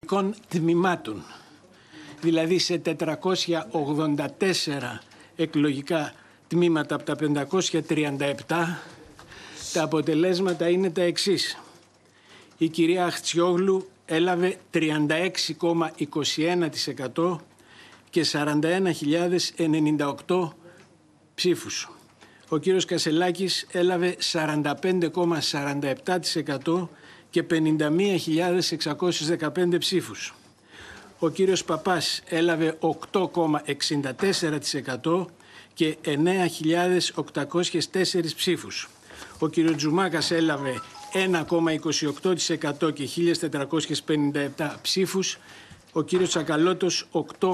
τμήματων. Δηλαδή σε 484 εκλογικά τμήματα από τα 537, τα αποτελέσματα είναι τα εξής. Η κυρία Αχτσιόγλου έλαβε 36,21% και 41.098 ψήφους. Ο κύριος Κασελάκης έλαβε 45,47% και 51.615 ψήφους. Ο κύριος Παπάς έλαβε 8,64% και 9.804 ψήφους. Ο κύριος Τζουμάκας έλαβε 1,28% και 1.457 ψήφους. Ο κύριος Τσακαλώτος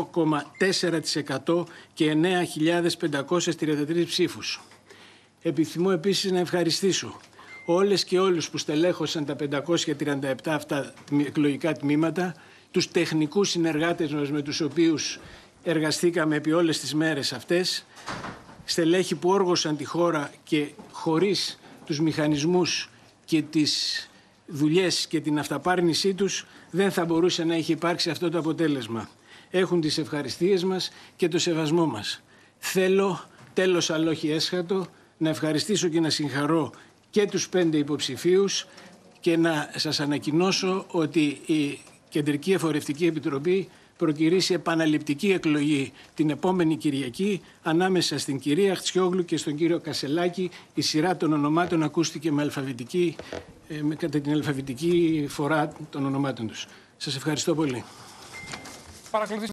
8,4% και 9.533 ψήφους. Επιθυμώ επίσης να ευχαριστήσω όλες και όλους που στελέχωσαν τα 537 αυτά εκλογικά τμήματα, τους τεχνικούς συνεργάτες μας με τους οποίους εργαστήκαμε επί όλες τις μέρες αυτές, στελέχη που όργωσαν τη χώρα και χωρίς τους μηχανισμούς και τις δουλειές και την αυταπάρνησή τους δεν θα μπορούσε να έχει υπάρξει αυτό το αποτέλεσμα. Έχουν τις ευχαριστίες μας και το σεβασμό μας. Θέλω, τέλος αλλά όχι έσχατο, να ευχαριστήσω και να συγχαρώ και τους 5 υποψηφίους και να σας ανακοινώσω ότι η Κεντρική Εφορευτική Επιτροπή προκηρύσσει επαναληπτική εκλογή την επόμενη Κυριακή ανάμεσα στην κυρία Αχτσιόγλου και στον κύριο Κασελάκη. Η σειρά των ονομάτων ακούστηκε κατά την αλφαβητική φορά των ονομάτων τους. Σας ευχαριστώ πολύ.